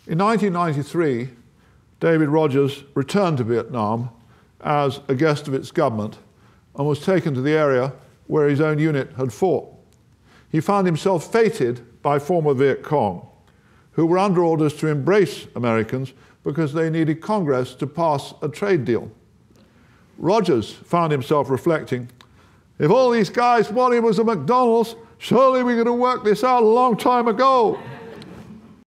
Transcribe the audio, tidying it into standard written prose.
In 1993, David Rogers returned to Vietnam as a guest of its government and was taken to the area where his own unit had fought. He found himself feted by former Viet Cong, who were under orders to embrace Americans because they needed Congress to pass a trade deal. Rogers found himself reflecting, if all these guys wanted was a McDonald's, surely we could have worked this out a long time ago.